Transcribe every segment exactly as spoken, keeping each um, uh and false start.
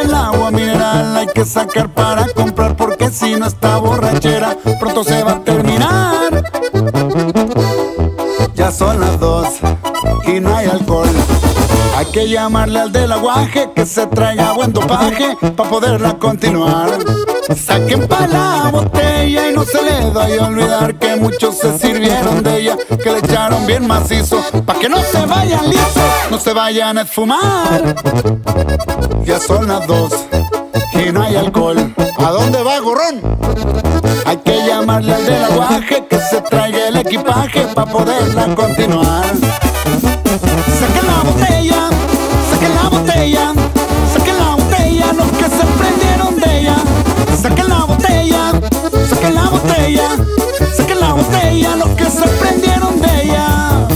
del agua mineral hay que sacar para comprar, porque si no esta borrachera pronto se va a terminar. Ya son las dos y no hay alcohol. Hay que llamarle al del aguaje que se traiga buen dopaje pa' poderla continuar. Saquen pa' la botella y no se le vaya a olvidar que muchos se sirvieron de ella, que le echaron bien macizo pa' que no se vayan lisos, no se vayan a esfumar. Ya son las dos y no hay alcohol. ¿A dónde va, gorrón? Hay que llamarle al del aguaje que se traiga el equipaje pa' poderla continuar. Saquen la botella, saquen la botella, saquen la botella los que se prendieron de ella. Saquen la botella, saquen la botella, saquen la botella los que se prendieron de ella.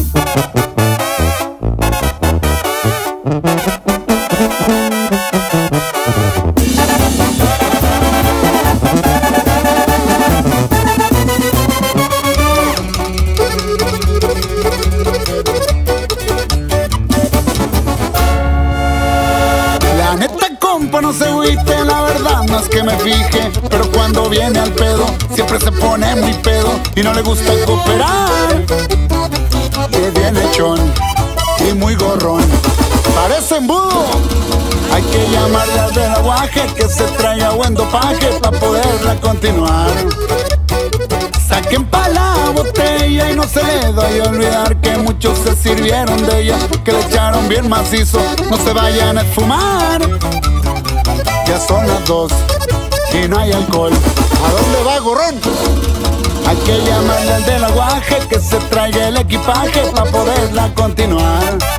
Compa, no se agüite, la verdad no es que me fije, pero cuando viene al pedo siempre se pone muy pedo y no le gusta cooperar. Que viene echón y muy gorrón, parece embudo. Hay que llamarle al del aguaje que se traiga buen dopaje pa' poderla continuar. Saquen pa' la botella y no se le vaya a olvidar que muchos se sirvieron de ella, que le echaron bien macizo, no se vayan a esfumar. Ya son las dos y no hay alcohol. ¿A dónde va, gorrón? Hay que llamarle al del aguaje que se traiga el equipaje pa' poderla continuar.